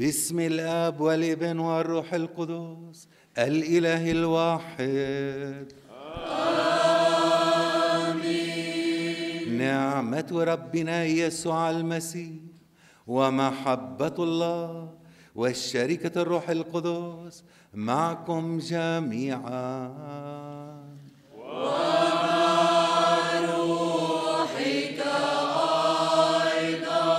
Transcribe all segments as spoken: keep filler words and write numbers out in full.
باسم الآب والابن والروح القدس الإله الواحد. آمين. نعمة ربنا يسوع المسيح ومحبة الله والشركة الروح القدس معكم جميعا. ومع روحك أيضا.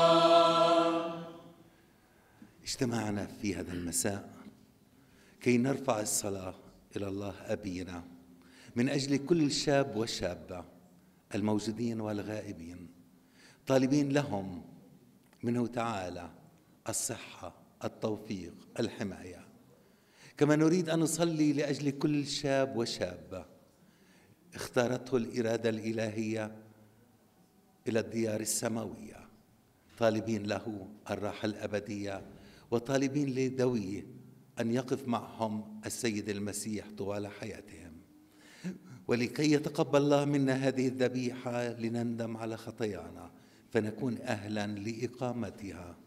اجتمعنا في هذا المساء كي نرفع الصلاة إلى الله أبينا من أجل كل شاب وشابة الموجودين والغائبين، طالبين لهم منه تعالى الصحة، التوفيق، الحماية. كما نريد أن نصلي لأجل كل شاب وشابة اختارته الإرادة الإلهية إلى الديار السماوية، طالبين له الراحة الأبدية، وطالبين لدويه أن يقف معهم السيد المسيح طوال حياتهم، ولكي يتقبل الله منا هذه الذبيحة لنندم على خطايانا فنكون أهلا لإقامتها.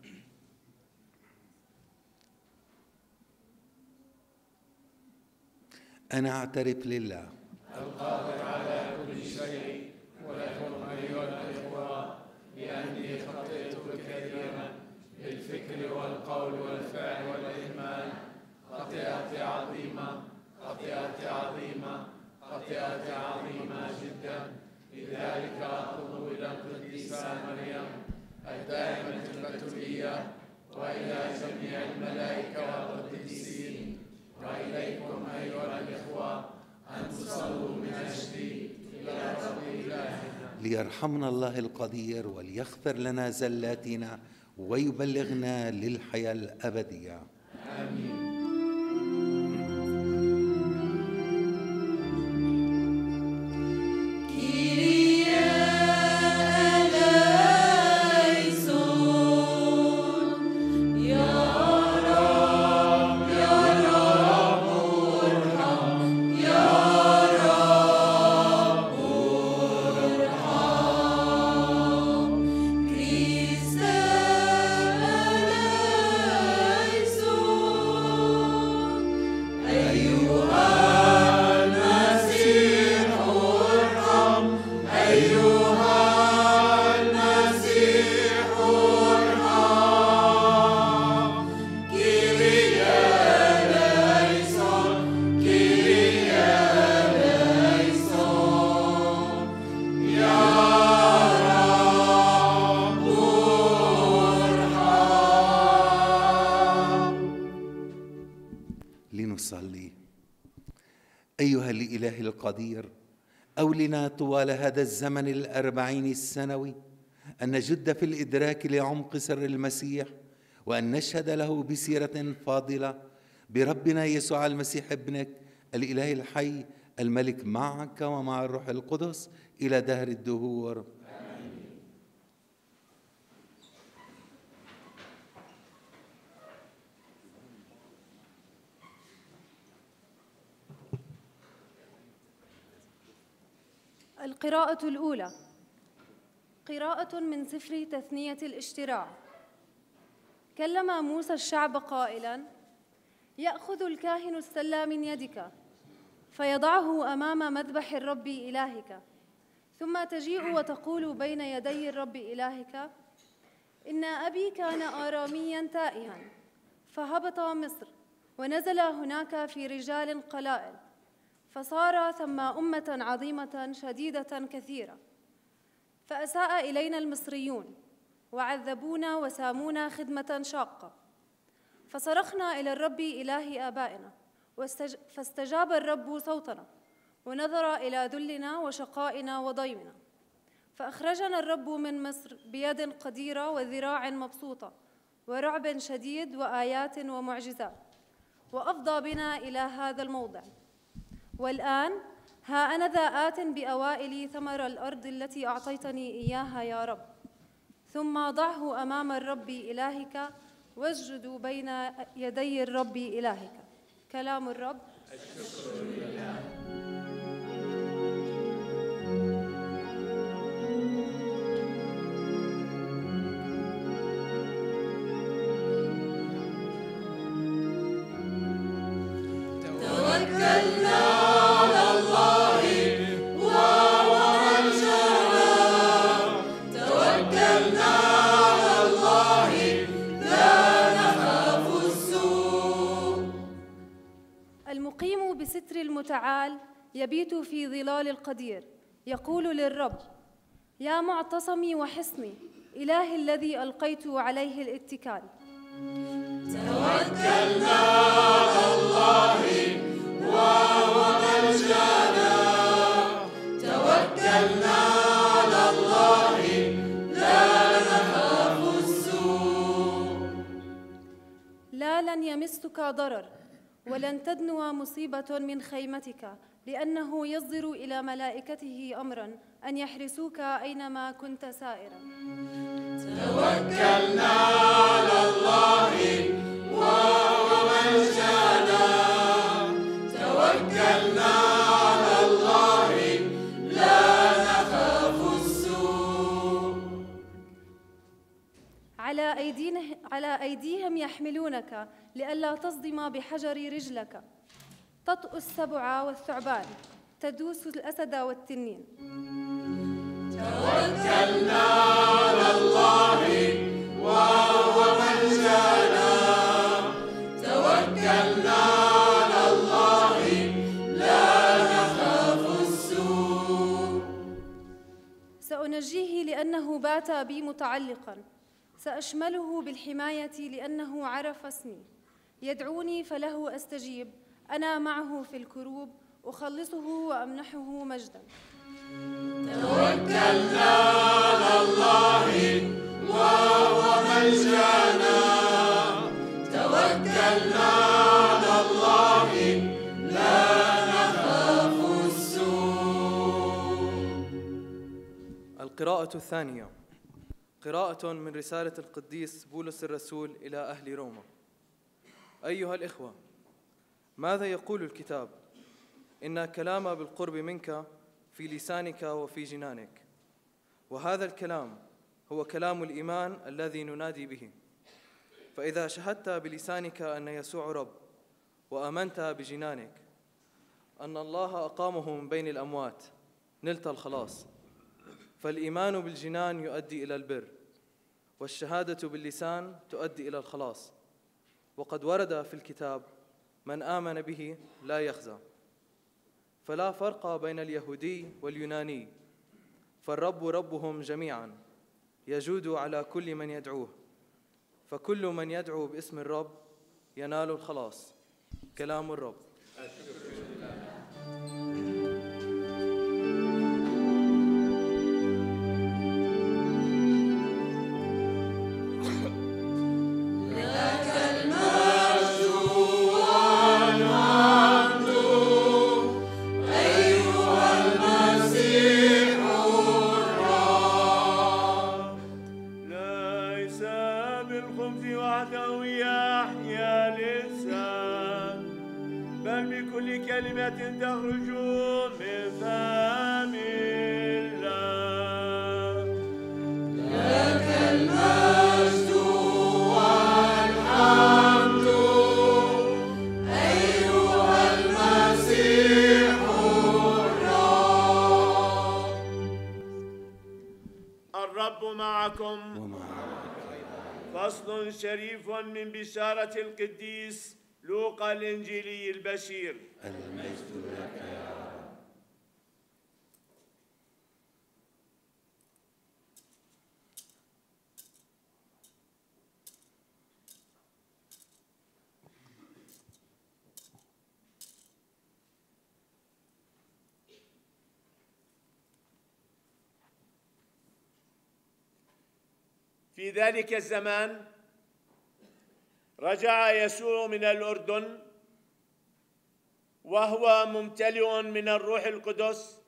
أنا أعترف لله القادر على كل شيء ولكم أيها الإخوة بأني خطئت كثيرا بالفكر والقول والفعل والإهمال، خطيئة عظيمة خطيئة عظيمة خطيئة عظيمة جدا. لذلك أطلب إلى القديسة مريم الدائمة البتولية وإلى جميع الملائكة والقديسين وإليكم أيها الإخوة أن تصلوا من أجلي إلى رب إلهنا ليرحمنا الله القدير وليغفر لنا زلاتنا ويبلغنا للحياة الأبدية. آمين. لنصلي. أيها الإله القدير، أولنا طوال هذا الزمن الأربعين السنوي أن نجد في الإدراك لعمق سر المسيح، وأن نشهد له بسيرة فاضلة بربنا يسوع المسيح ابنك الإله الحي الملك معك ومع الروح القدس إلى دهر الدهور. القراءة الأولى، قراءة من سفر تثنية الاشتراع. كلم موسى الشعب قائلاً: يأخذ الكاهن السلة من يدك فيضعه أمام مذبح الرب إلهك، ثم تجيء وتقول بين يدي الرب إلهك: إن أبي كان آرامياً تائها فهبط مصر ونزل هناك في رجال قلائل، فصار ثم أمة عظيمة شديدة كثيرة، فأساء إلينا المصريون وعذبونا وسامونا خدمة شاقة، فصرخنا إلى الرب إله آبائنا فاستجاب الرب صوتنا ونظر إلى ذلنا وشقائنا وضيمنا، فأخرجنا الرب من مصر بيد قديرة وذراع مبسوطة ورعب شديد وآيات ومعجزات، وأفضى بنا إلى هذا الموضع. والآن ها أنا ذا آت بأوائل ثمر الأرض التي أعطيتني إياها يا رب، ثم ضعه أمام الرب إلهك واسجدوا بين يدي الرب إلهك. كلام الرب. الشكر لله. المتعال يبيت في ظلال القدير، يقول للرب: يا معتصمي وحصني، إلهي الذي ألقيت عليه الاتكال. توكلنا على الله وهو ملجأنا، توكلنا على الله لا نخاف السوء. لا لن يمسك ضرر ولن تدنو مصيبة من خيمتك، لأنه يصدر إلى ملائكته أمراً أن يحرسوك أينما كنت سائراً. توكلنا على الله وهو ملجأنا، توكلنا على الله لا نخاف السوء. على أيديهم, على أيديهم يحملونك لئلا تصدم بحجر رجلك. تطأ السبع والثعبان، تدوس الأسد والتنين. توكلنا على الله وهو ملجأنا، توكلنا على الله لا نخاف السوء. سأنجيه لأنه بات بي متعلقاً، سأشمله بالحماية لأنه عرف اسمي. يدعوني فله أستجيب، أنا معه في الكروب، أخلصه وأمنحه مجداً. توكلنا على الله وهو ملجأنا، توكلنا على الله لا نخاف السوء. القراءة الثانية، قراءة من رسالة القديس بولس الرسول إلى أهل روما. أيها الإخوة، ماذا يقول الكتاب؟ إن كلام بالقرب منك في لسانك وفي جنانك، وهذا الكلام هو كلام الإيمان الذي ننادي به. فإذا شهدت بلسانك أن يسوع رب، وآمنت بجنانك أن الله أقامه من بين الأموات، نلت الخلاص. فالإيمان بالجنان يؤدي إلى البر، والشهادة باللسان تؤدي إلى الخلاص. وقد ورد في الكتاب: من آمن به لا يخزى. فلا فرق بين اليهودي واليوناني، فالرب ربهم جميعا، يجود على كل من يدعوه. فكل من يدعو باسم الرب ينال الخلاص. كلام الرب. تخرج من فم الله. لك المجد والحمد أيها المسيح الرب. الرب معكم. فصل شريف من بشارة القديس لوقا الإنجيلي البشير. المجد لك يا رب. في ذلك الزمان رجع يسوع من الأردن وهو ممتلئ من الروح القدس،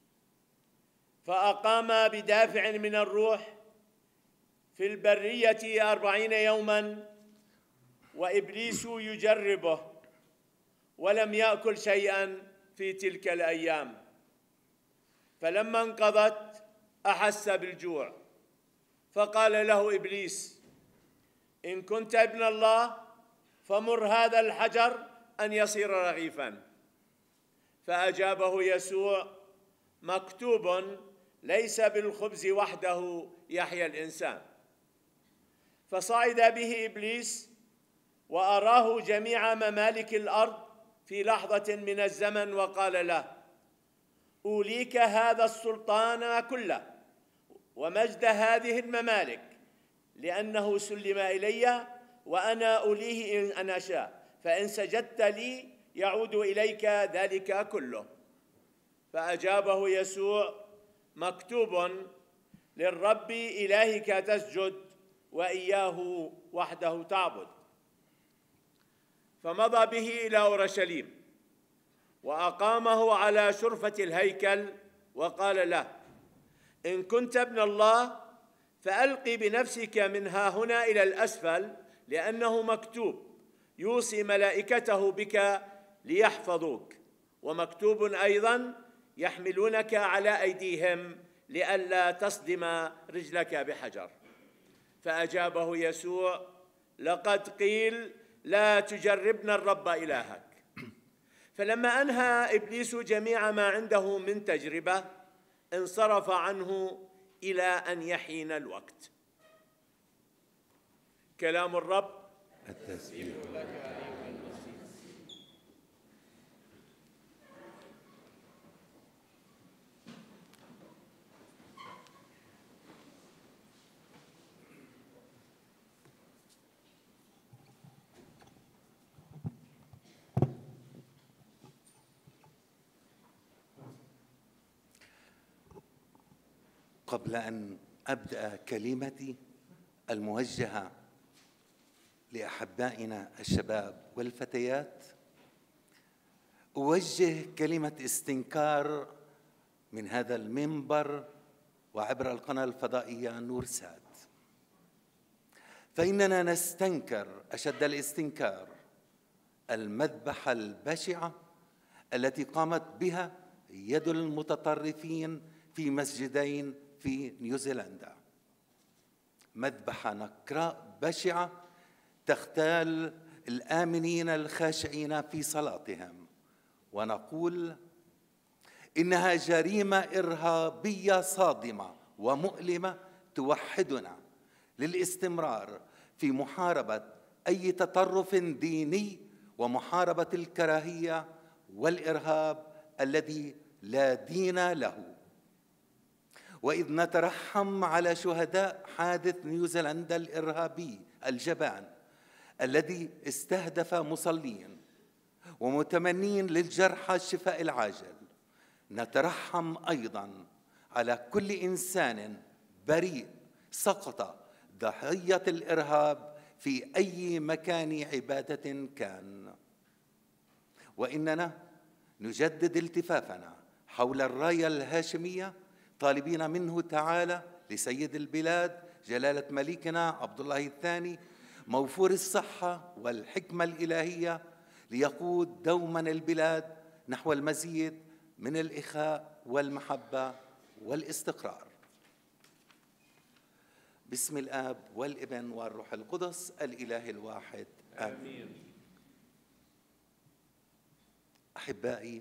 فأقام بدافع من الروح في البرية أربعين يوما، وإبليس يجربه، ولم يأكل شيئا في تلك الأيام. فلما انقضت أحس بالجوع، فقال له إبليس: إن كنت ابن الله فمر هذا الحجر أن يصير رغيفاً. فأجابه يسوع: مكتوب: ليس بالخبز وحده يحيا الإنسان. فصعد به إبليس وأراه جميع ممالك الأرض في لحظة من الزمن وقال له: أوليك هذا السلطان كله ومجد هذه الممالك، لأنه سلم إلي وأنا أوليه إن أنا أشاء، فإن سجدت لي يعود إليك ذلك كله. فأجابه يسوع: مكتوب: للرب إلهك تسجد وإياه وحده تعبد. فمضى به إلى أورشليم وأقامه على شرفة الهيكل وقال له: إن كنت ابن الله فألقي بنفسك من ها هنا إلى الأسفل، لأنه مكتوب: يوصي ملائكته بك ليحفظوك، ومكتوب أيضاً: يحملونك على أيديهم لئلا تصدم رجلك بحجر. فأجابه يسوع: لقد قيل: لا تجربن الرب إلهك. فلما أنهى إبليس جميع ما عنده من تجربة انصرف عنه إلى أن يحين الوقت. كلام الرب. التسبيح. قبل أن أبدأ كلمتي الموجهة لأحبائنا الشباب والفتيات، أوجه كلمة استنكار من هذا المنبر وعبر القناة الفضائية نور سات. فإننا نستنكر أشد الاستنكار المذبحة البشعة التي قامت بها يد المتطرفين في مسجدين في نيوزيلندا. مذبحة نكراء بشعة تغتال الآمنين الخاشعين في صلاتهم، ونقول إنها جريمة إرهابية صادمة ومؤلمة توحدنا للاستمرار في محاربة أي تطرف ديني ومحاربة الكراهية والإرهاب الذي لا دين له. وإذ نترحم على شهداء حادث نيوزيلندا الإرهابي الجبان الذي استهدف مصلين ومتمنين للجرحى الشفاء العاجل، نترحم أيضاً على كل إنسان بريء سقط ضحية الإرهاب في أي مكان عبادة كان. وإننا نجدد التفافنا حول الراية الهاشمية، طالبين منه تعالى لسيد البلاد جلالة ملكنا عبد الله الثاني موفور الصحة والحكمة الإلهية ليقود دوما البلاد نحو المزيد من الإخاء والمحبة والاستقرار. باسم الآب والابن والروح القدس الإله الواحد، آمين. أحبائي،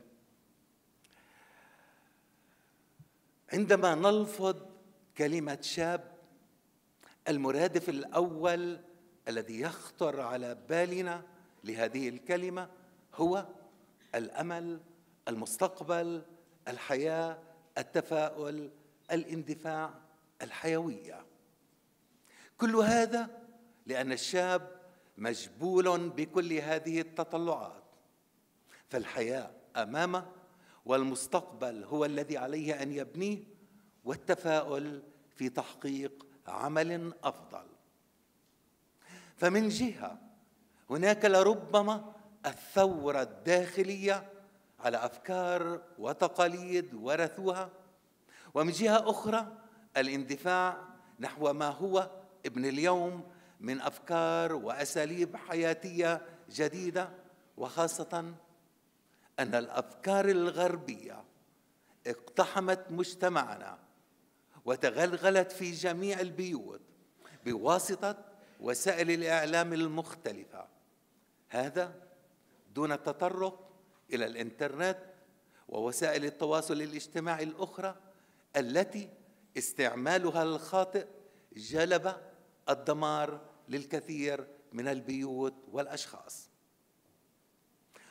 عندما نلفظ كلمة شاب، المرادف الأول الذي يخطر على بالنا لهذه الكلمة هو الأمل، المستقبل، الحياة، التفاؤل، الاندفاع، الحيوية. كل هذا لأن الشاب مجبول بكل هذه التطلعات، فالحياة أمامه والمستقبل هو الذي عليه أن يبنيه، والتفاؤل في تحقيق عمل أفضل. فمن جهة هناك لربما الثورة الداخلية على أفكار وتقاليد ورثوها، ومن جهة أخرى الاندفاع نحو ما هو ابن اليوم من أفكار وأساليب حياتية جديدة، وخاصة أن الأفكار الغربية اقتحمت مجتمعنا وتغلغلت في جميع البيوت بواسطة وسائل الإعلام المختلفة، هذا دون التطرق إلى الإنترنت ووسائل التواصل الاجتماعي الأخرى التي استعمالها الخاطئ جلب الدمار للكثير من البيوت والأشخاص.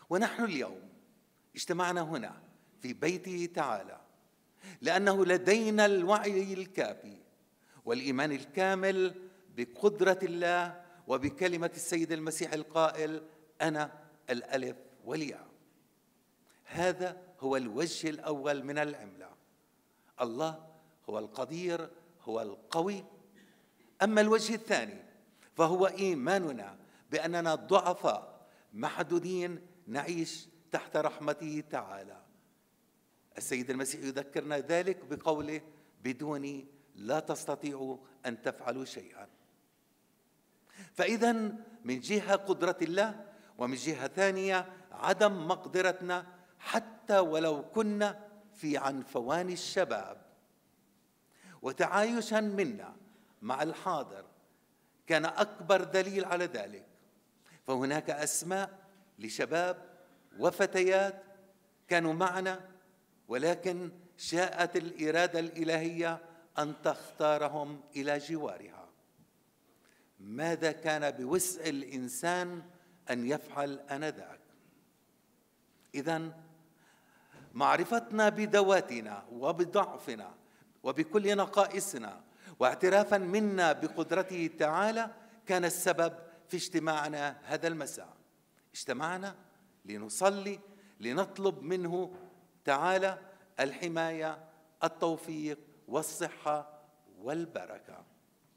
ونحن اليوم اجتمعنا هنا في بيته تعالى لأنه لدينا الوعي الكافي والإيمان الكامل بقدرة الله وبكلمة السيد المسيح القائل: أنا الألف والياء. هذا هو الوجه الأول من العملة. الله هو القدير، هو القوي. أما الوجه الثاني فهو إيماننا بأننا ضعفاء محدودين نعيش تحت رحمته تعالى. السيد المسيح يذكرنا ذلك بقوله: بدوني لا تستطيعوا أن تفعلوا شيئا. فإذا من جهة قدرة الله، ومن جهة ثانية عدم مقدرتنا حتى ولو كنا في عنفوان الشباب. وتعايشا منا مع الحاضر كان أكبر دليل على ذلك، فهناك أسماء لشباب وفتيات كانوا معنا، ولكن شاءت الإرادة الإلهية أن تختارهم إلى جوارها. ماذا كان بوسع الإنسان أن يفعل آنذاك؟ إذن معرفتنا بدواتنا وبضعفنا وبكل نقائصنا واعترافا منا بقدرته تعالى كان السبب في اجتماعنا هذا المساء. اجتمعنا لنصلي، لنطلب منه تعالى الحماية، التوفيق والصحة والبركة.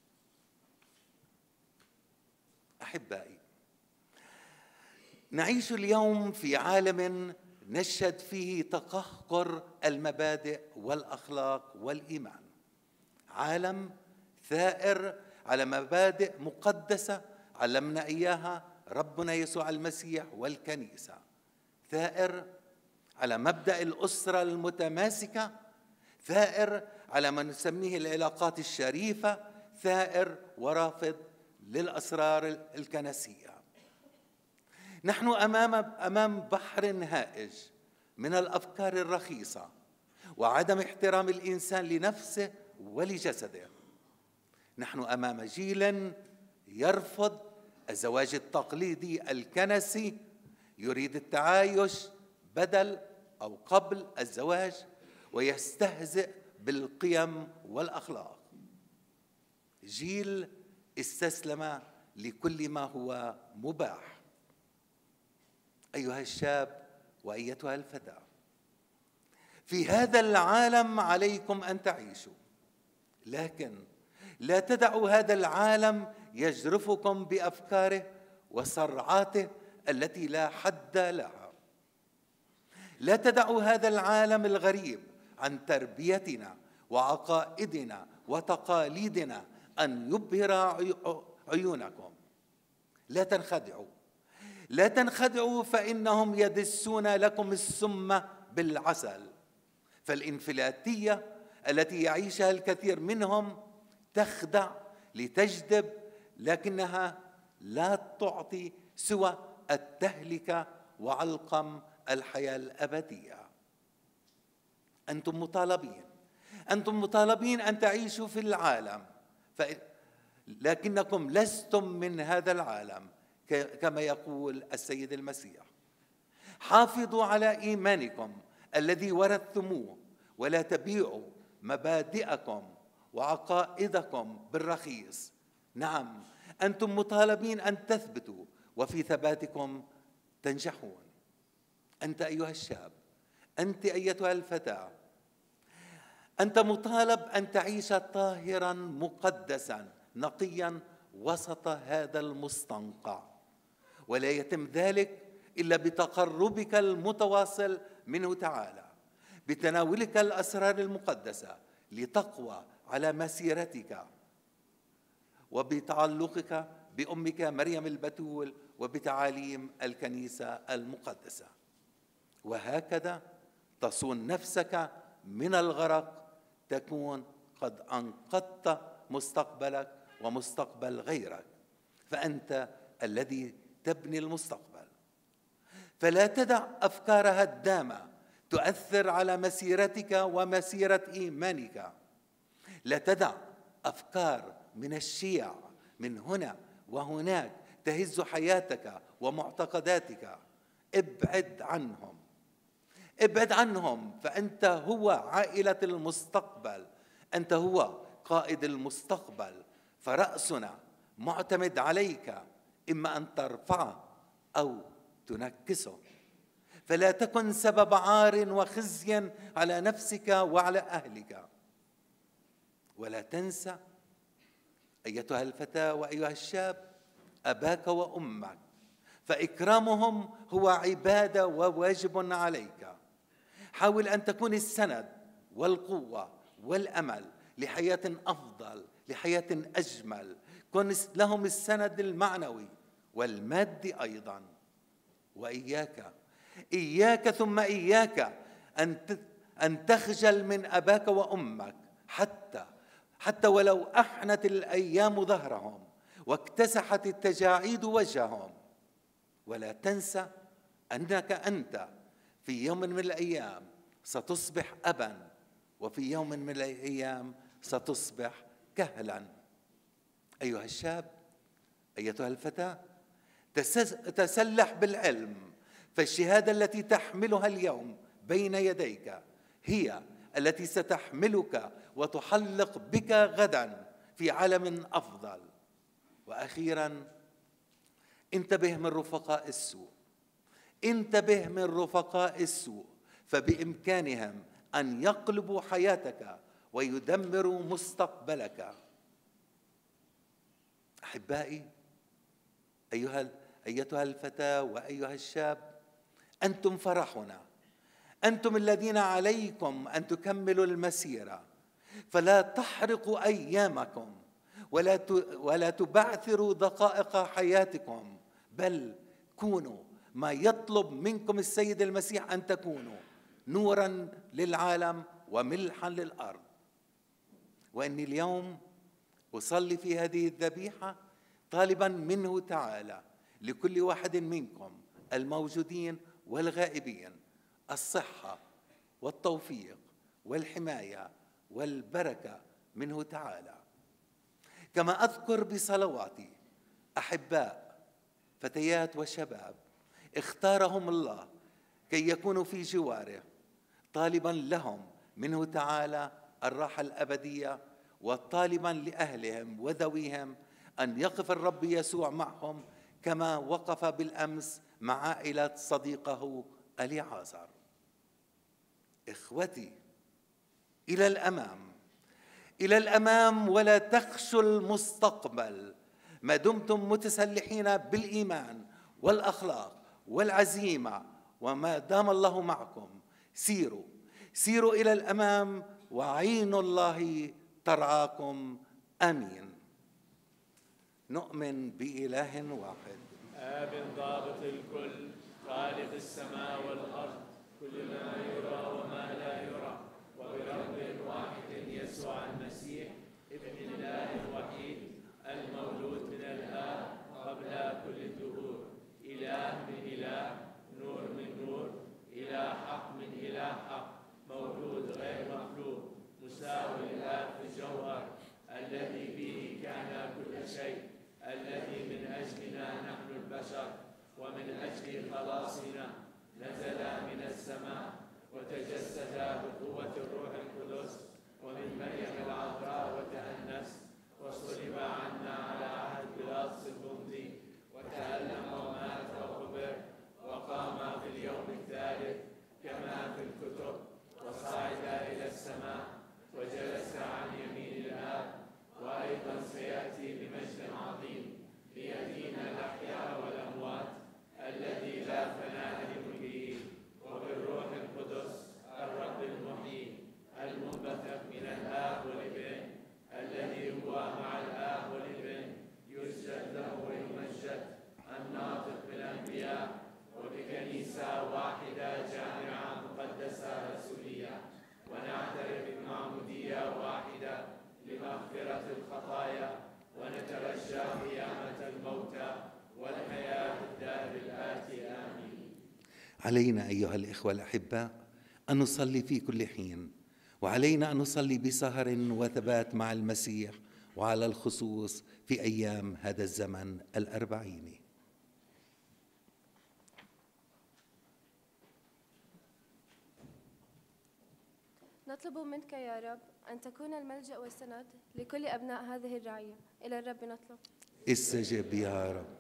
أحبائي، نعيش اليوم في عالم نشهد فيه تقهقر المبادئ والأخلاق والإيمان، عالم ثائر على مبادئ مقدسة علمنا إياها ربنا يسوع المسيح والكنيسة، ثائر على مبدأ الأسرة المتماسكة، ثائر على ما نسميه العلاقات الشريفة، ثائر ورافض للأسرار الكنسية. نحن أمام أمام بحر هائج من الأفكار الرخيصة وعدم احترام الإنسان لنفسه ولجسده. نحن أمام جيل يرفض الزواج التقليدي الكنسي، يريد التعايش بدل أو قبل الزواج، ويستهزئ بالقيم والأخلاق. جيل استسلم لكل ما هو مباح. أيها الشاب وأيتها الفتاة، في هذا العالم عليكم أن تعيشوا، لكن لا تدعوا هذا العالم يجرفكم بأفكاره وصرعاته التي لا حد لها. لا تدعوا هذا العالم الغريب عن تربيتنا وعقائدنا وتقاليدنا أن يبهر عيونكم. لا تنخدعوا، لا تنخدعوا، فإنهم يدسون لكم السم بالعسل. فالإنفلاتية التي يعيشها الكثير منهم تخدع لتجذب، لكنها لا تعطي سوى التهلكة وعلقم الحياة الأبدية. أنتم مطالبين أنتم مطالبين أن تعيشوا في العالم، لكنكم لستم من هذا العالم كما يقول السيد المسيح. حافظوا على إيمانكم الذي ورثتموه، ولا تبيعوا مبادئكم وعقائدكم بالرخيص. نعم، أنتم مطالبين أن تثبتوا، وفي ثباتكم تنجحون. أنت أيها الشاب، أنت أيتها الفتاة، أنت مطالب أن تعيش طاهرا مقدسا نقيا وسط هذا المستنقع، ولا يتم ذلك إلا بتقربك المتواصل منه تعالى، بتناولك الأسرار المقدسة لتقوى على مسيرتك، وبتعلقك بأمك مريم البتول وبتعاليم الكنيسة المقدسة. وهكذا تصون نفسك من الغرق، تكون قد أنقذت مستقبلك ومستقبل غيرك، فأنت الذي تبني المستقبل. فلا تدع أفكار هدامة تؤثر على مسيرتك ومسيرة إيمانك. لا تدع أفكار من الشيع من هنا وهناك تهز حياتك ومعتقداتك. ابعد عنهم، ابعد عنهم، فأنت هو عائلة المستقبل، أنت هو قائد المستقبل، فرأسنا معتمد عليك، إما أن ترفعه أو تنكسه. فلا تكن سبب عار وخزي على نفسك وعلى أهلك. ولا تنسى أيتها الفتاة وأيها الشاب أباك وأمك، فإكرامهم هو عبادة وواجب عليك. حاول أن تكون السند والقوة والأمل لحياة أفضل، لحياة أجمل. كن لهم السند المعنوي والمادي أيضا. وإياك إياك ثم إياك أن أن تخجل من أباك وأمك، حتى حتى ولو أحنت الأيام ظهرهم واكتسحت التجاعيد وجههم. ولا تنسى أنك أنت في يوم من الأيام ستصبح أبا، وفي يوم من الأيام ستصبح كهلا. أيها الشاب، أيتها الفتاة، تسلح بالعلم، فالشهادة التي تحملها اليوم بين يديك هي التي ستحملك وتحلق بك غدا في عالم أفضل. وأخيرا، انتبه من رفقاء السوء، انتبه من رفقاء السوء، فبإمكانهم أن يقلبوا حياتك ويدمروا مستقبلك. أحبائي، أيها أيتها الفتاة وأيها الشاب، أنتم فرحنا، أنتم الذين عليكم أن تكملوا المسيرة، فلا تحرقوا أيامكم ولا ولا تبعثروا دقائق حياتكم، بل كونوا ما يطلب منكم السيد المسيح أن تكونوا: نورا للعالم وملحا للأرض. وإني اليوم أصلي في هذه الذبيحة طالبا منه تعالى لكل واحد منكم الموجودين والغائبين الصحة والتوفيق والحماية والبركة منه تعالى. كما أذكر بصلواتي أحباء فتيات وشباب اختارهم الله كي يكونوا في جواره، طالبا لهم منه تعالى الراحة الأبدية، وطالبا لأهلهم وذويهم أن يقف الرب يسوع معهم كما وقف بالأمس مع عائلة صديقه اليعازر. إخوتي، إلى الأمام، إلى الأمام، ولا تخشوا المستقبل ما دمتم متسلحين بالإيمان والأخلاق والعزيمة، وما دام الله معكم. سيروا سيروا إلى الأمام، وعين الله ترعاكم. آمين. نؤمن بإله واحد، آب ضابط الكل، خالق السماء والأرض، كل ما يرى وما لا يرى، وبرب واحد يسوع المسيح ابن الله الوحيد المولود من الآب قبل كل الدهور، إله من إله، نور من نور، إله حق من إله حق، مولود غير مخلوق، مساوي الآب في الجوهر، الذي به كان كل شيء، الذي من أجلنا نحن البشر ومن أجل خلاصنا نزل من السماء وتجسد بقوة الروح القدس ومن مريم العذراء وتأنس، وصلب عنا على عهد بيلاطس البنطي، وتألم ومات وقبر، وقام في اليوم الثالث كما في الكتب، وصعد إلى السماء وجلس عن يمين الآب، وأيضا سيأتي بمجد عظيم ليدين الأحياء والأموات، الذي لا فناء لملكه، وبالروح القدس الرب المحيي المنبثق من الآب والابن، الذي هو مع الآب والابن، يسجد له ويمجد، الناطق بالأنبياء، وبكنيسة واحدة جامعة مقدسة رسولية، ونعترف بمعمودية واحدة لمغفرة الخطايا، ونترجى قيامة الموتى والحياة الدار الآتي. آمين. علينا أيها الإخوة الأحباء أن نصلي في كل حين، وعلينا أن نصلي بسهر وثبات مع المسيح، وعلى الخصوص في أيام هذا الزمن الأربعيني. نطلب منك يا رب أن تكون الملجأ والسند لكل أبناء هذه الرعية. إلى الرب نطلب. استجب يا رب.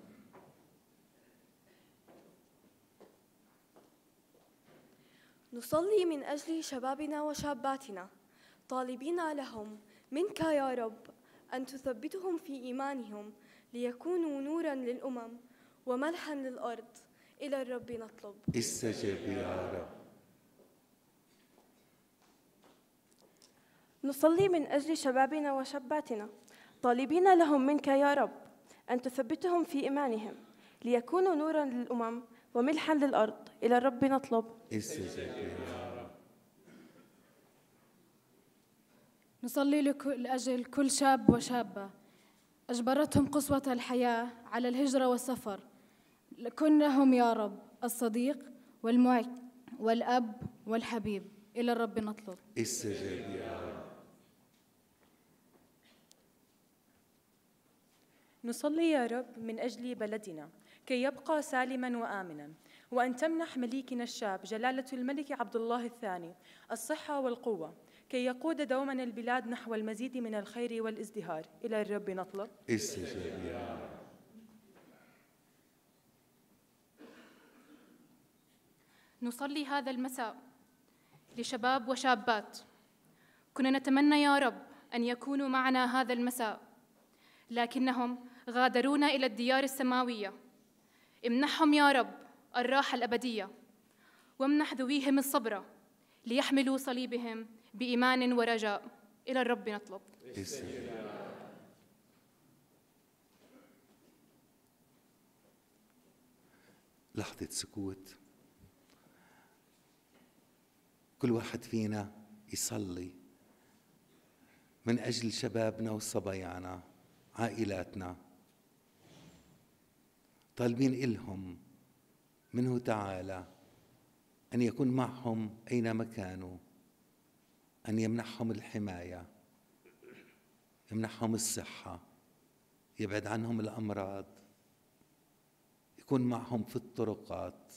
نصلي من أجل شبابنا وشاباتنا طالبين لهم منك يا رب أن تثبتهم في إيمانهم ليكونوا نوراً للأمم وملحاً للأرض. إلى الرب نطلب. استجب يا رب. نصلي من أجل شبابنا وشاباتنا طالبين لهم منك يا رب أن تثبتهم في إيمانهم ليكونوا نوراً للأمم وملحاً للأرض. إلى الرب نطلب. استجب يا رب. نصلي لأجل كل شاب وشابة أجبرتهم قسوة الحياة على الهجرة والسفر. كن لهم يا رب الصديق والمعين والأب والحبيب. إلى الرب نطلب. استجب يا رب. نصلي يا رب من أجل بلدنا كي يبقى سالماً وآمناً، وأن تمنح مليكنا الشاب جلالة الملك عبد الله الثاني الصحة والقوة كي يقود دوماً البلاد نحو المزيد من الخير والازدهار. إلى الرب نطلب. استجب يا رب. نصلي هذا المساء لشباب وشابات كنا نتمنى يا رب أن يكونوا معنا هذا المساء، لكنهم غادرونا إلى الديار السماوية. امنحهم يا رب الراحة الأبدية، وامنح ذويهم الصبر ليحملوا صليبهم بإيمان ورجاء. إلى الرب نطلب. لحظة سكوت. كل واحد فينا يصلي من أجل شبابنا وصبايانا، عائلاتنا، طالبين إلهم منه تعالى أن يكون معهم أينما كانوا، أن يمنحهم الحماية، يمنحهم الصحة، يبعد عنهم الأمراض، يكون معهم في الطرقات.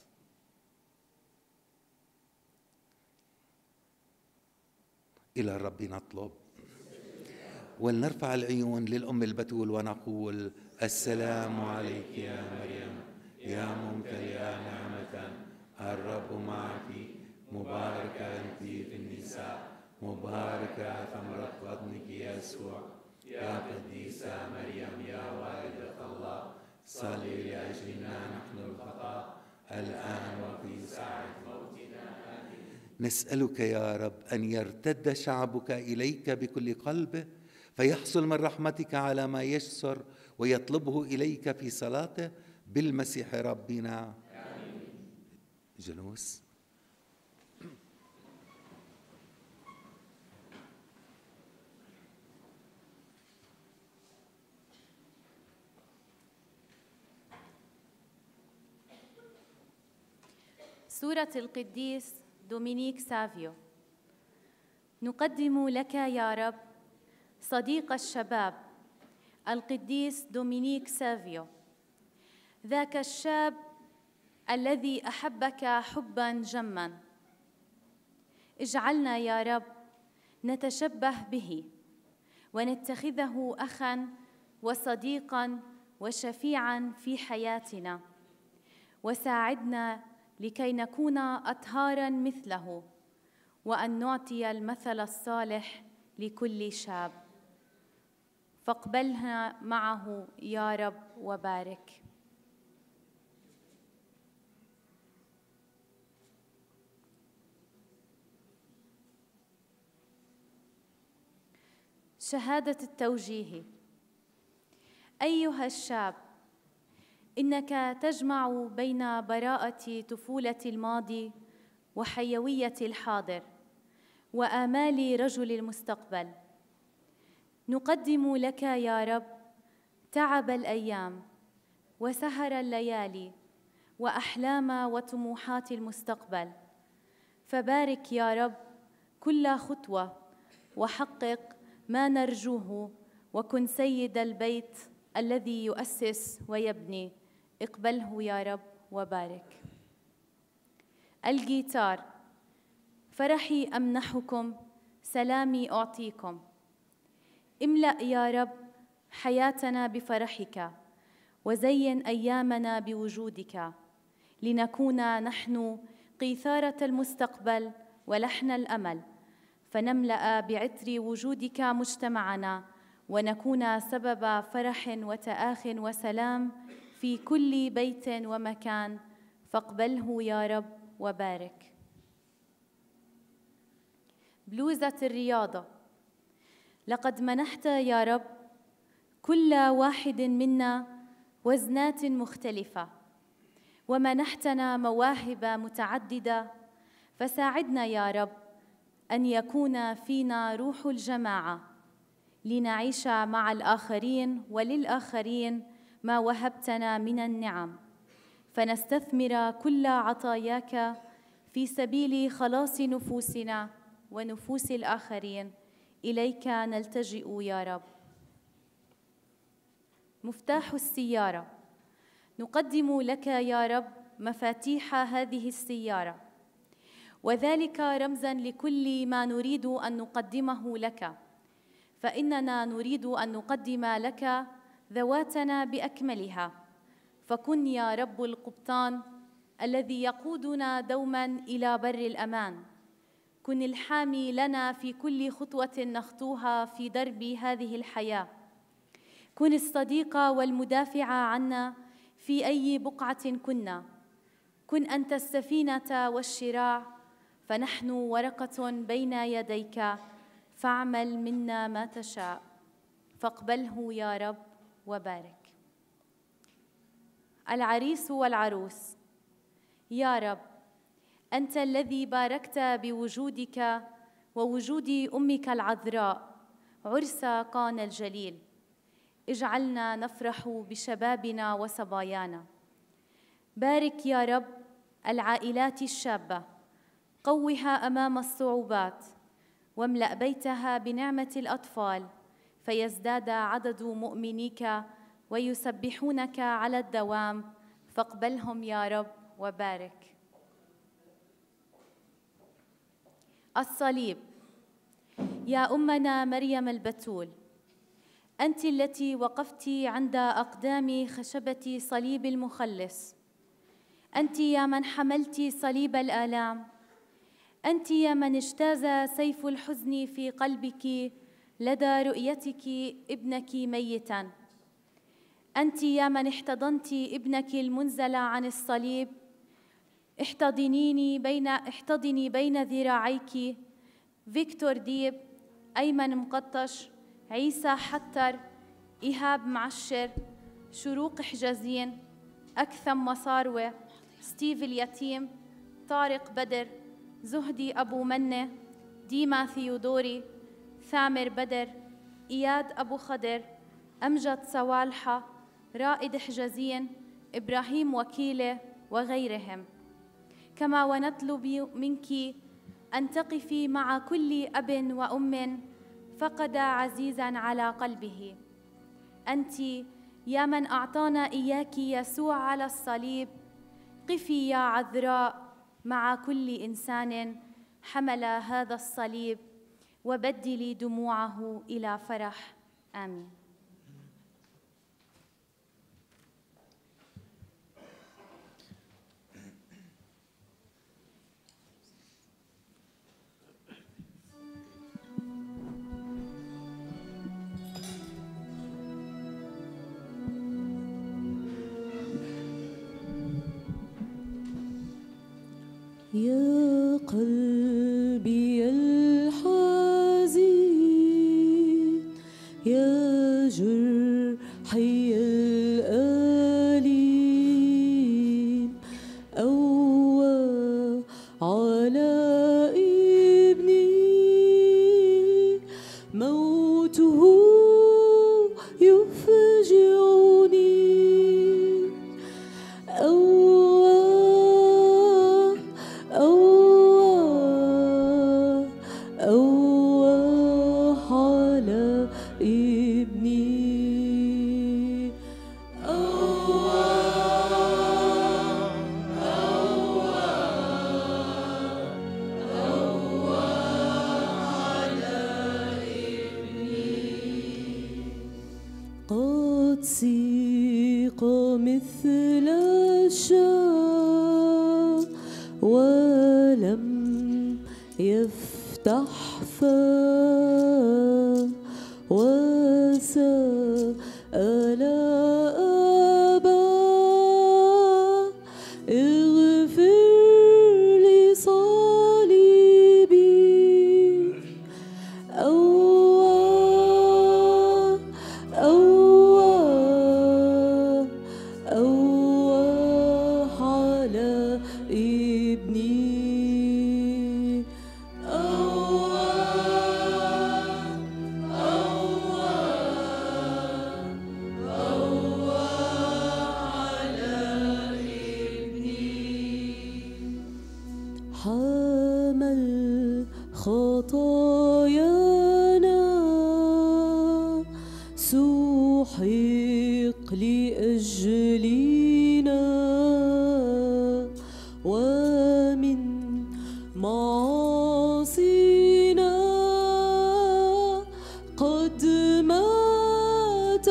إلى الرب نطلب. ولنرفع العيون للأم البتول ونقول: السلام عليك يا مريم يا ممتلئة نعمة، الرب معك، مباركة أنت في النساء، مباركة ثمرة بطنك يسوع. يا قديسة مريم يا والدة الله، صلي لأجلنا نحن الخطاة الآن وفي ساعة موتنا. آمين. نسألك يا رب أن يرتد شعبك إليك بكل قلبه، فيحصل من رحمتك على ما يسر ويطلبه إليك في صلاته بالمسيح ربنا. آمين. جلوس. سورة القديس دومينيك سافيو. نقدم لك يا رب صديق الشباب القديس دومينيك سافيو، ذاك الشاب الذي أحبك حباً جماً. اجعلنا يا رب نتشبه به ونتخذه أخاً وصديقاً وشفيعاً في حياتنا، وساعدنا لكي نكون أطهاراً مثله، وأن نعطي المثل الصالح لكل شاب. فاقبلنا معه يا رب وبارك. شهادة التوجيه. أيها الشاب، إنك تجمع بين براءة طفولة الماضي وحيوية الحاضر وآمال رجل المستقبل. نقدم لك يا رب تعب الأيام وسهر الليالي وأحلام وطموحات المستقبل، فبارك يا رب كل خطوة وحقق ما نرجوه، وكن سيد البيت الذي يؤسس ويبني. اقبله يا رب وبارك. الجيتار. فرحي أمنحكم سلامي أعطيكم. املأ يا رب حياتنا بفرحك، وزين أيامنا بوجودك، لنكون نحن قيثارة المستقبل ولحن الأمل، فنملأ بعطر وجودك مجتمعنا، ونكون سبب فرح وتآخٍ وسلام في كل بيت ومكان، فاقبله يا رب وبارك. بلوزة الرياضة. لقد منحت يا رب كل واحد منا وزنات مختلفة، ومنحتنا مواهب متعددة، فساعدنا يا رب أن يكون فينا روح الجماعة، لنعيش مع الآخرين وللآخرين ما وهبتنا من النعم، فنستثمر كل عطاياك في سبيل خلاص نفوسنا ونفوس الآخرين. إليك نلتجئ يا رب. مفتاح السيارة. نقدم لك يا رب مفاتيح هذه السيارة، وذلك رمزاً لكل ما نريد أن نقدمه لك، فإننا نريد أن نقدم لك ذواتنا بأكملها، فكن يا رب القبطان الذي يقودنا دوماً إلى بر الأمان. كن الحامي لنا في كل خطوة نخطوها في درب هذه الحياة. كن الصديق والمدافع عنا في أي بقعة كنا. كن أنت السفينة والشراع، فنحن ورقة بين يديك، فاعمل منا ما تشاء، فاقبله يا رب وبارك. العريس والعروس. يا رب، أنت الذي باركت بوجودك ووجود أمك العذراء عرس قانا الجليل، اجعلنا نفرح بشبابنا وصبايانا. بارك يا رب العائلات الشابة، قوها أمام الصعوبات، واملأ بيتها بنعمة الأطفال، فيزداد عدد مؤمنيك ويسبحونك على الدوام، فاقبلهم يا رب وبارك. الصليب. يا أمنا مريم البتول، أنت التي وقفت عند أقدام خشبة صليب المخلص، أنت يا من حملت صليب الآلام، أنت يا من اجتاز سيف الحزن في قلبك لدى رؤيتك ابنك ميتاً، أنت يا من احتضنت ابنك المنزل عن الصليب. احتضنيني بين احتضني بين ذراعيك فيكتور ديب، أيمن مقطش، عيسى حتر، إيهاب معشر، شروق حجازين، أكثم مصاروة، ستيف اليتيم، طارق بدر، زهدي أبو منة، ديما ثيودوري، ثامر بدر، إياد أبو خضر، أمجد صوالحة، رائد حجازين، إبراهيم وكيلة وغيرهم. كما ونطلب منك أن تقفي مع كل أب وأم فقد عزيزاً على قلبه. أنت يا من أعطانا إياك يسوع على الصليب، قفي يا عذراء مع كل إنسان حمل هذا الصليب، وبدلي دموعه إلى فرح. آمين. يا قلبي الحزين، يا جرحي الأليم، أوى على ابني، موته يفجعني، على مثل الشاة ولم يفتح فاه وسأل أباه اغفر لي صليبي أواه أواه أواه على ابني حمل خطايانا سحق لأجلنا ومن معاصينا قد مات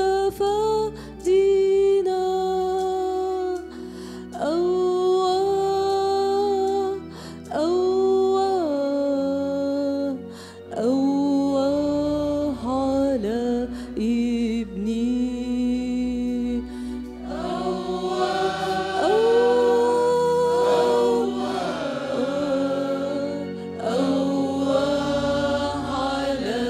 فدينا أواه أواه أواه على ابني أواه أواه على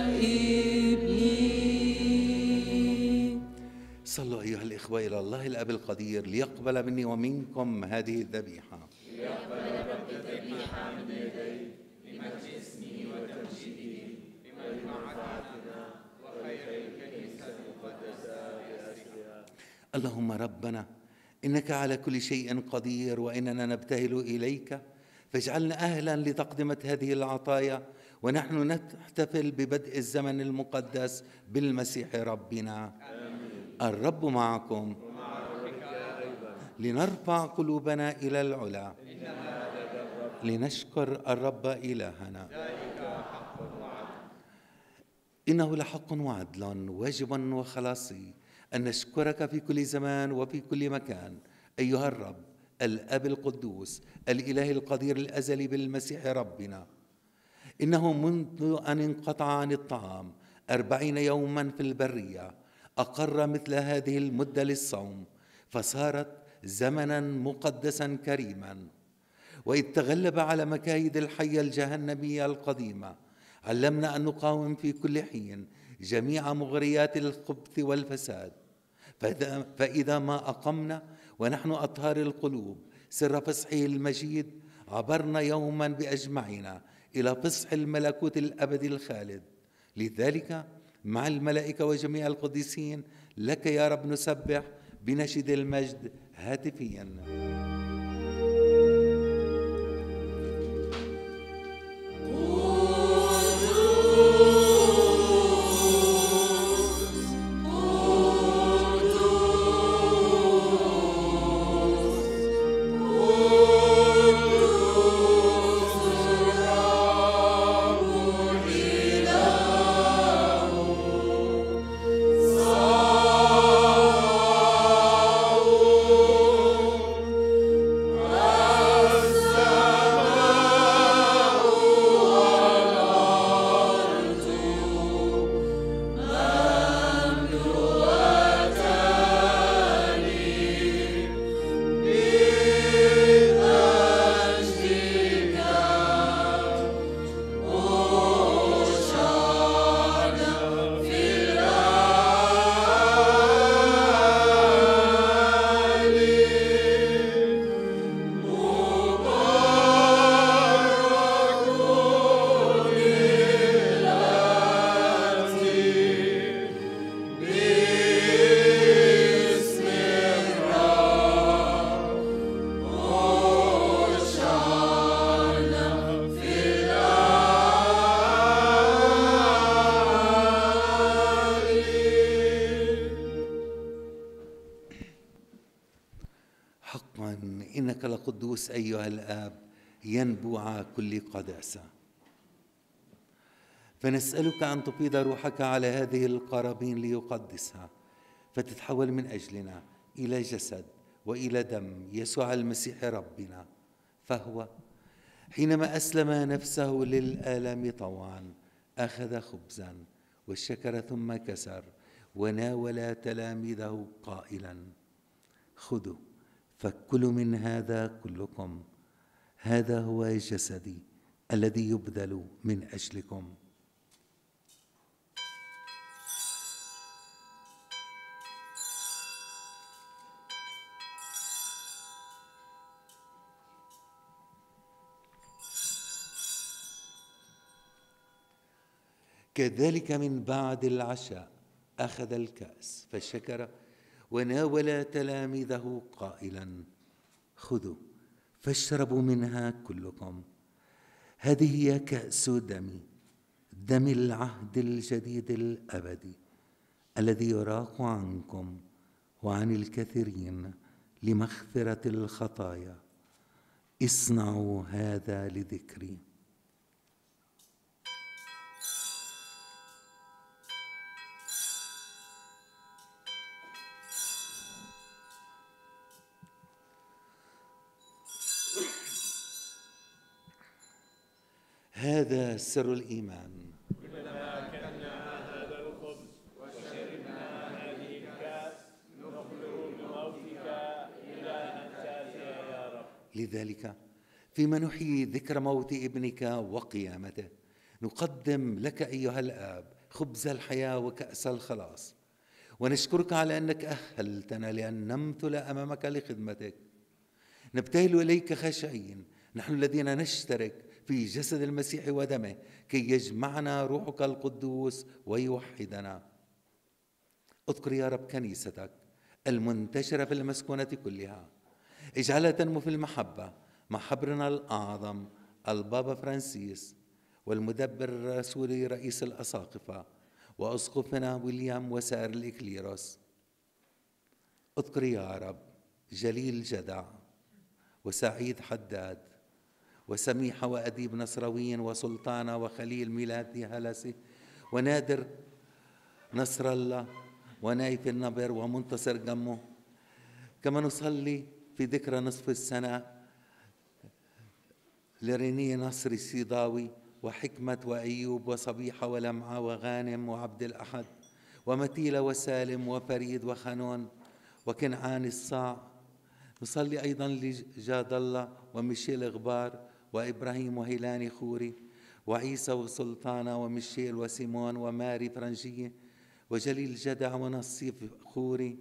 ابني. صلوا أيها الإخوة إلى الله الأب القدير ليقبل مني ومنكم هذه الذبيحة. ليقبل رب الذبيحة من يدي لمجد اسمه وتمجيده ولمعرفتنا وخير الكنيسة المقدسة بأسرها. اللهم ربنا إنك على كل شيء قدير وإننا نبتهل إليك فاجعلنا أهلا لتقدمة هذه العطايا ونحن نحتفل ببدء الزمن المقدس بالمسيح ربنا. آمين. الرب معكم ومع روحك أيضا. لنرفع قلوبنا إلى العلا إن هذا الرب لنشكر الرب إلهنا. ذلك حق وعدل. إنه لحق وعدل واجب وخلاصي أن نشكرك في كل زمان وفي كل مكان أيها الرب الأب القدوس الإله القدير الأزلي بالمسيح ربنا. إنه منذ أن انقطع عن الطعام أربعين يوما في البرية أقر مثل هذه المدة للصوم فصارت زمنا مقدسا كريما. وإذ تغلب على مكايد الحية الجهنمية القديمة علمنا أن نقاوم في كل حين جميع مغريات الخبث والفساد. فإذا ما أقمنا ونحن أطهار القلوب سر فصحه المجيد عبرنا يوما بأجمعنا إلى فصح الملكوت الأبدي الخالد. لذلك مع الملائكة وجميع القديسين لك يا رب نسبح بنشيد المجد هاتفيا. إنك لقدوس أيها الآب ينبوع كل قداسة. فنسألك أن تفيض روحك على هذه القرابين ليقدسها فتتحول من أجلنا إلى جسد وإلى دم يسوع المسيح ربنا، فهو حينما أسلم نفسه للآلام طوعا أخذ خبزا وشكر ثم كسر وناول تلاميذه قائلا: خذوا فكلوا من هذا كلكم، هذا هو جسدي الذي يبذل من أجلكم. كذلك من بعد العشاء أخذ الكأس فشكر وناول تلاميذه قائلا: خذوا فاشربوا منها كلكم، هذه هي كأس دمي، دم العهد الجديد الأبدي الذي يراق عنكم وعن الكثيرين لمغفرة الخطايا، اصنعوا هذا لذكري. هذا سر الإيمان. كلما أكلنا هذا الخبز وشربنا هذه الكأس نخبر بموتك إلى أن تأتي يا رب. لذلك فيما نحيي ذكر موت ابنك وقيامته نقدم لك أيها الآب خبز الحياة وكأس الخلاص، ونشكرك على أنك أهلتنا لأن نمثل أمامك لخدمتك. نبتهل إليك خاشعين نحن الذين نشترك في جسد المسيح ودمه كي يجمعنا روحك القدوس ويوحدنا. اذكر يا رب كنيستك المنتشرة في المسكونة كلها، اجعلها تنمو في المحبة مع حبرنا الأعظم البابا فرانسيس والمدبر الرسولي رئيس الأساقفة وأسقفنا ويليام وسائر الإكليروس. اذكر يا رب جليل جدع وسعيد حداد وسميحة وأديب نصروين وسلطانة وخليل ميلادي هلسي ونادر نصر الله ونايف النبر ومنتصر جمه. كما نصلي في ذكرى نصف السنة لريني نصر السيضاوي وحكمة وأيوب وصبيحة ولمعة وغانم وعبد الأحد ومتيلة وسالم وفريد وخنون وكنعان الصاع. نصلي أيضا لجاد الله وميشيل غبار وإبراهيم وهيلاني خوري وعيسى وسلطانة وميشيل وسيمون وماري فرنجية وجليل جدع ونصيف خوري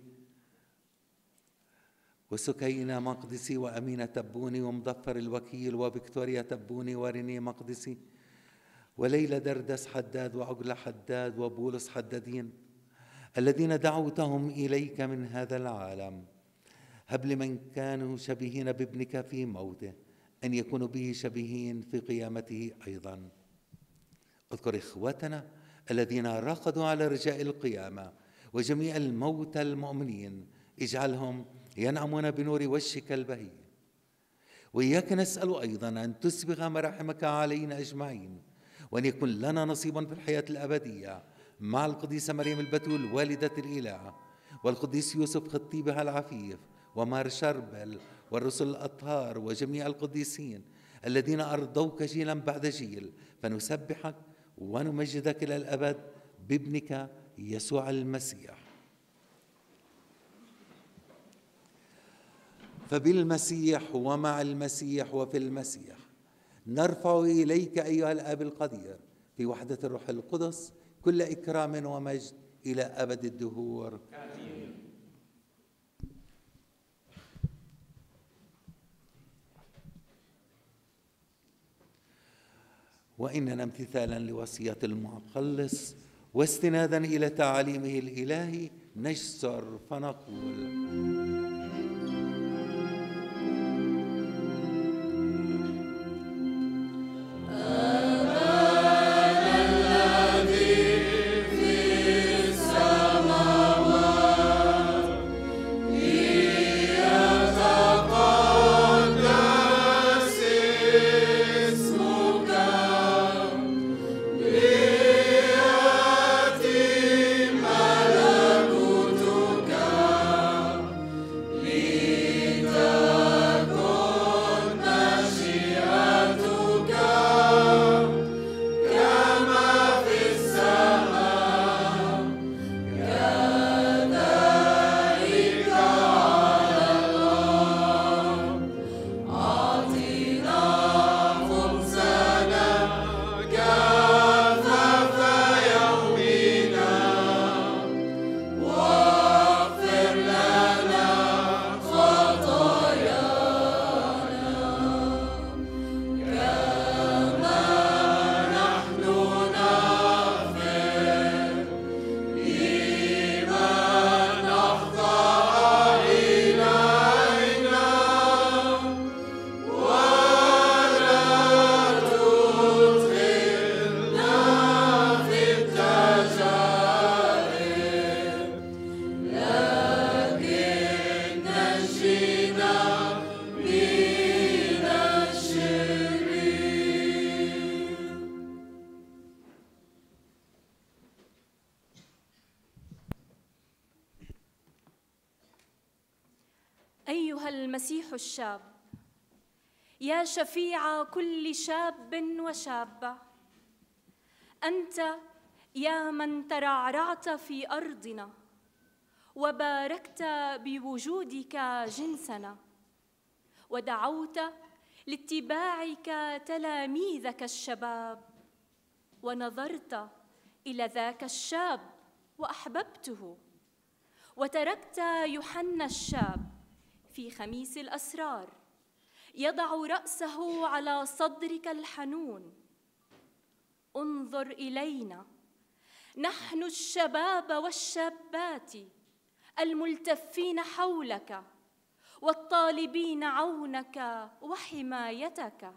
وسكينة مقدسي وأمينة تبوني ومضفر الوكيل وفيكتوريا تبوني وريني مقدسي وليلى دردس حداد وعقلة حداد وبولس حدادين الذين دعوتهم إليك من هذا العالم. هب لمن كانوا شبيهين بابنك في موته أن يكونوا به شبيهين في قيامته أيضا. اذكر إخوتنا الذين رقدوا على رجاء القيامة وجميع الموتى المؤمنين، اجعلهم ينعمون بنور وجهك البهي. وإياك نسأل أيضا أن تسبغ مراحمك علينا أجمعين وأن يكون لنا نصيب في الحياة الأبدية مع القديسة مريم البتول والدة الإله والقديس يوسف خطيبها العفيف ومار شربل والرسل الأطهار وجميع القديسين الذين أرضوك جيلا بعد جيل، فنسبحك ونمجدك إلى الأبد بابنك يسوع المسيح. فبالمسيح ومع المسيح وفي المسيح نرفع إليك أيها الآب القدير في وحدة الروح القدس كل إكرام ومجد إلى أبد الدهور. آمين. وإننا امتثالا لوصية المخلص واستنادا إلى تعاليمه الإلهي نجسر فنقول: أيها المسيح الشاب، يا شفيع كل شاب وشابة، أنت يا من ترعرعت في أرضنا وباركت بوجودك جنسنا، ودعوت لاتباعك تلاميذك الشباب، ونظرت إلى ذاك الشاب وأحببته، وتركت يوحنا الشاب في خميس الأسرار يضع رأسه على صدرك الحنون. انظر إلينا نحن الشباب والشابات الملتفين حولك والطالبين عونك وحمايتك.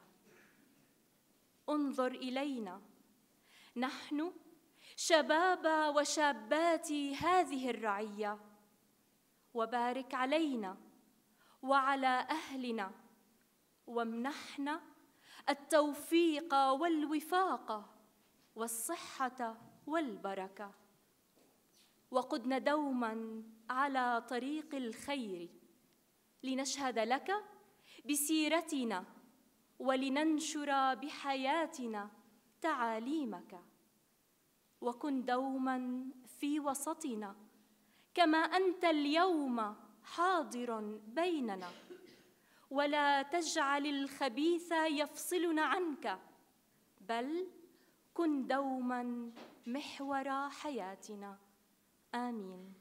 انظر إلينا نحن شباب وشابات هذه الرعية، وبارك علينا وعلى أهلنا، وامنحنا التوفيق والوفاق والصحة والبركة، وقدنا دوما على طريق الخير لنشهد لك بسيرتنا ولننشر بحياتنا تعاليمك. وكن دوما في وسطنا كما أنت اليوم حاضر بيننا، ولا تجعل الخبيث يفصلنا عنك، بل كن دوما محور حياتنا. آمين.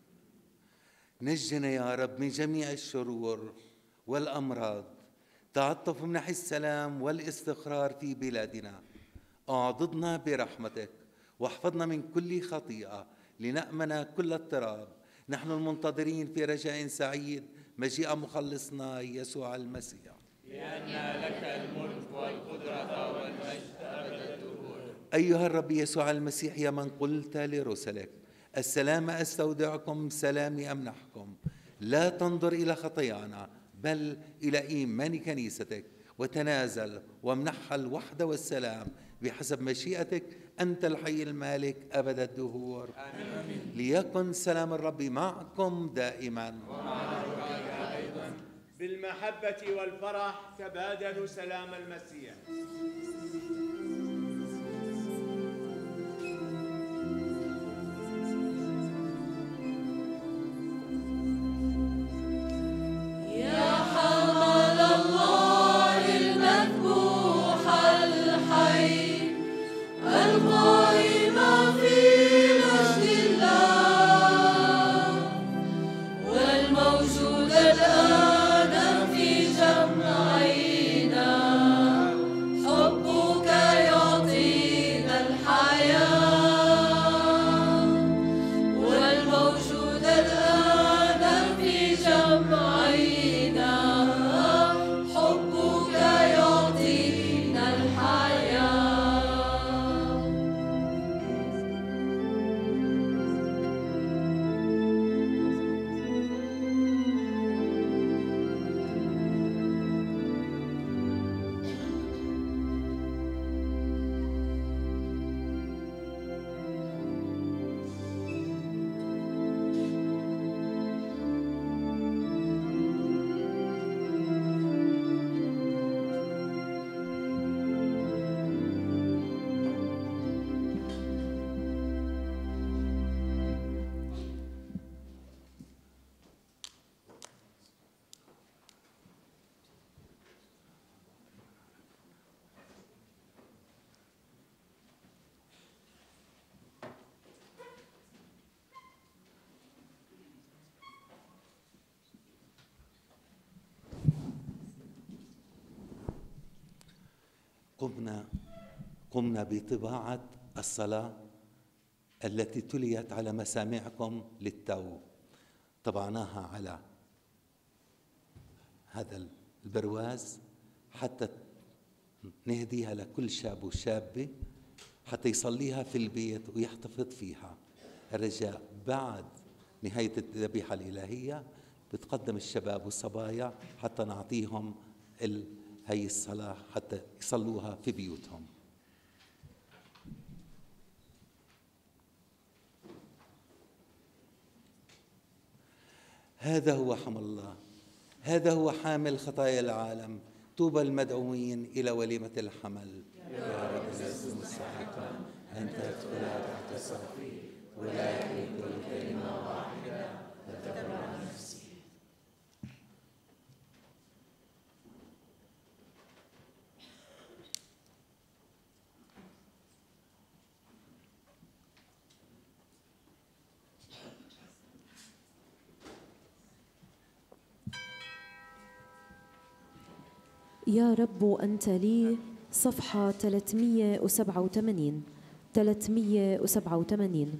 نجنا يا رب من جميع الشرور والأمراض، تعطف منح السلام والاستقرار في بلادنا، أعضدنا برحمتك واحفظنا من كل خطيئة لنأمن كل اضطراب، نحن المنتظرين في رجاء سعيد مجيء مخلصنا يسوع المسيح. لأن لك الملك والقدرة والمجد أبد الدهور. أيها الرب يسوع المسيح، يا من قلت لرسلك السلام أستودعكم سلامي أمنحكم، لا تنظر إلى خطايانا بل إلى إيمان كنيستك، وتنازل وامنحها الوحدة والسلام بحسب مشيئتك، أنت الحي المالك أبد الدهور. آمين. ليكن سلام الرب معكم دائما ومع روحك أيضا. بالمحبة والفرح تبادلوا سلام المسيح. قمنا قمنا بطباعة الصلاة التي تليت على مسامعكم للتو، طبعناها على هذا البرواز حتى نهديها لكل شاب وشابة حتى يصليها في البيت ويحتفظ فيها. الرجاء بعد نهاية الذبيحة الإلهية بتقدم الشباب والصبايا حتى نعطيهم هي الصلاة حتى يصلوها في بيوتهم. هذا هو حمل الله هذا هو حامل خطايا العالم. طوبى المدعوين إلى وليمة الحمل. يا رب لست مستحقا أن تدخل تحت سقفي، ولكن كل كلمة واحدة فتبرأ نفسي. يا رب أنت لي، صفحة ثلاثمئة وسبعة وثمانين ثلاثمئة وسبعة وثمانين.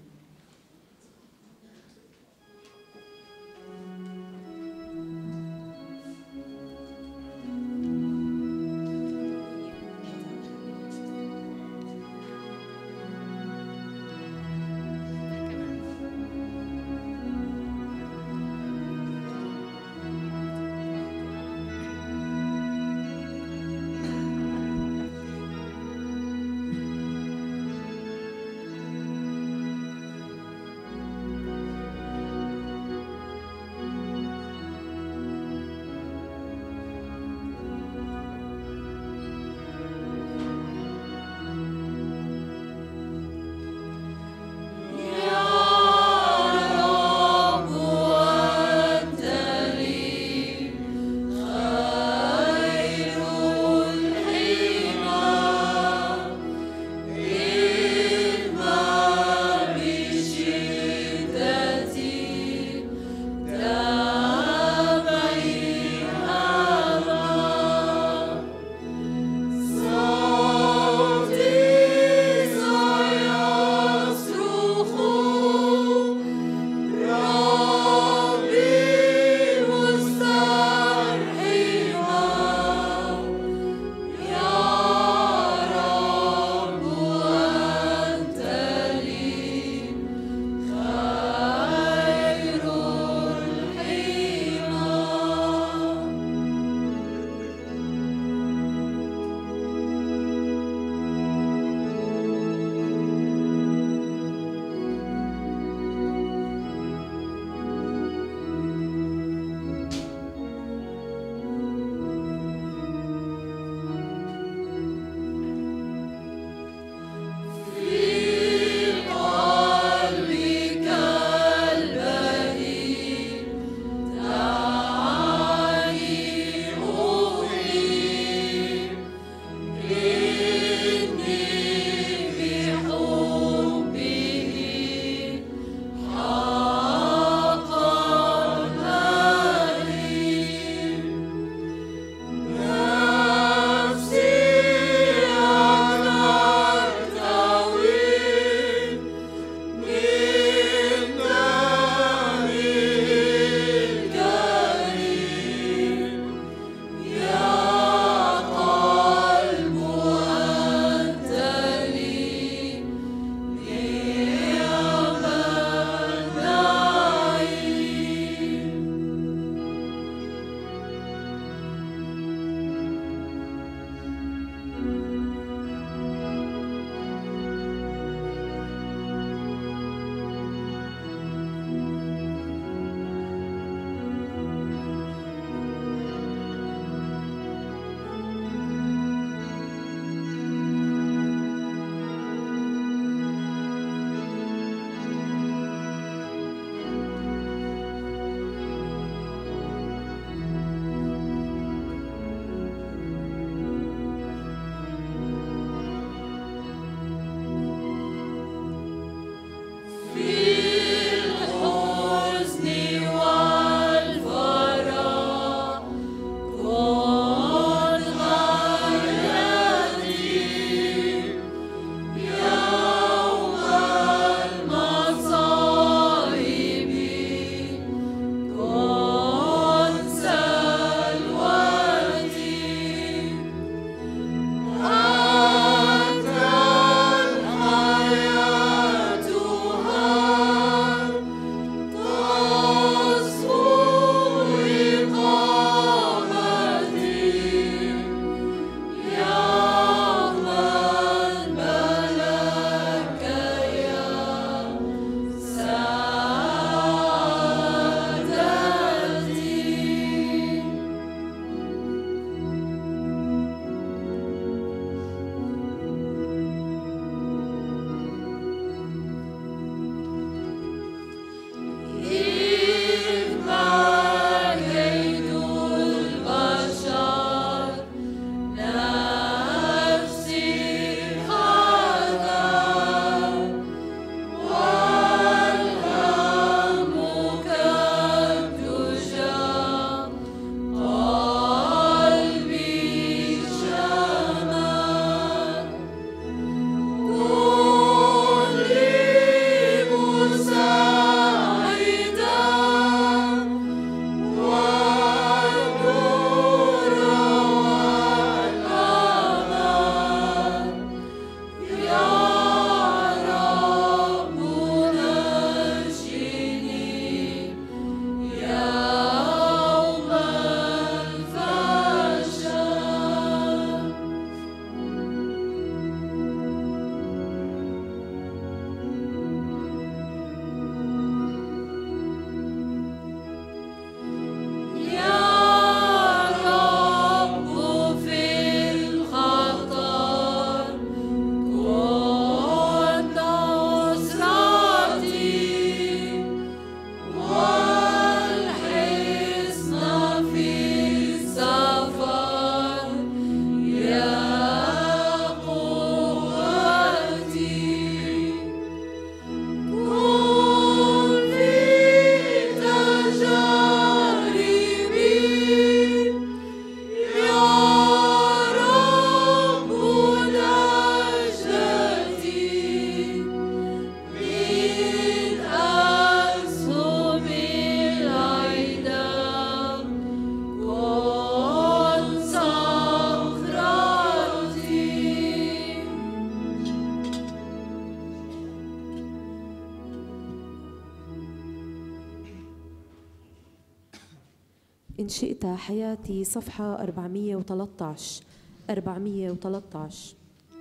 إن شئت حياتي صفحة أربعمية وثلاثة عشر أربعمية وثلاثة عشر.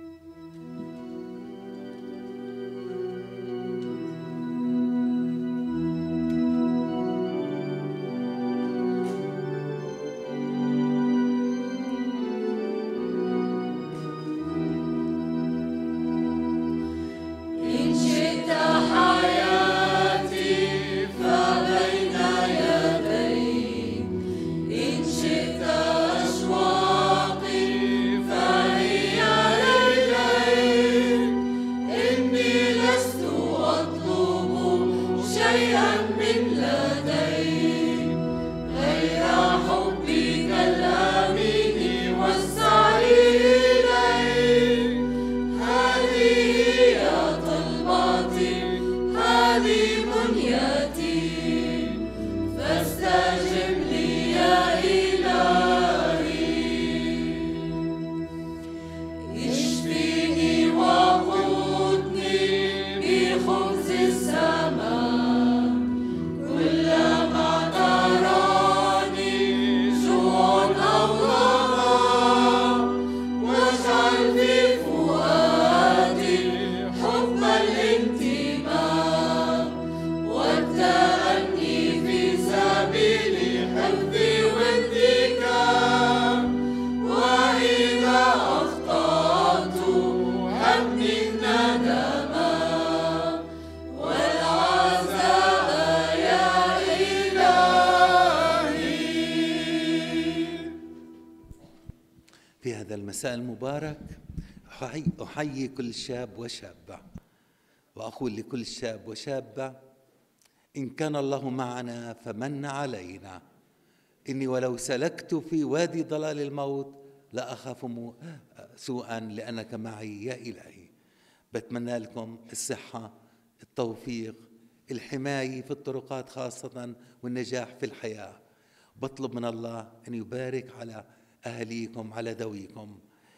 المساء المبارك أحيي كل شاب وشابة وأقول لكل شاب وشابة: إن كان الله معنا فمن علينا. إني ولو سلكت في وادي ضلال الموت لا أخاف سوءا لأنك معي يا إلهي. بتمنى لكم الصحة، التوفيق، الحماية في الطرقات خاصة، والنجاح في الحياة. بطلب من الله أن يبارك على أهليكم، على ذويكم.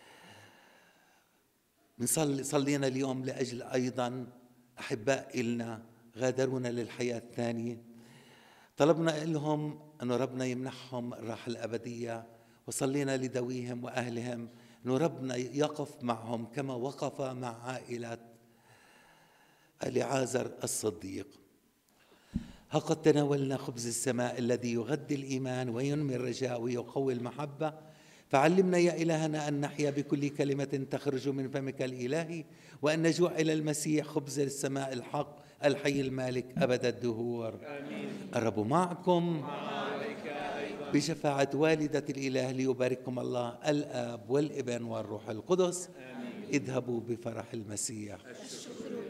بنصلي صلينا اليوم لأجل أيضا أحباء إلنا غادرونا للحياة الثانية، طلبنا لهم أن ربنا يمنحهم الراحة الأبدية، وصلينا لذويهم وأهلهم أن ربنا يقف معهم كما وقف مع عائلة اليعازر الصديق. ها قد تناولنا خبز السماء الذي يغذي الإيمان وينمي الرجاء ويقوي المحبة، فعلمنا يا إلهنا أن نحيا بكل كلمة تخرج من فمك الإلهي، وأن نجوع إلى المسيح خبز السماء الحق الحي المالك أبد الدهور. آمين. الرب معكم بشفاعة والدة الإله ليبارككم الله الآب والابن والروح القدس. آمين. اذهبوا بفرح المسيح.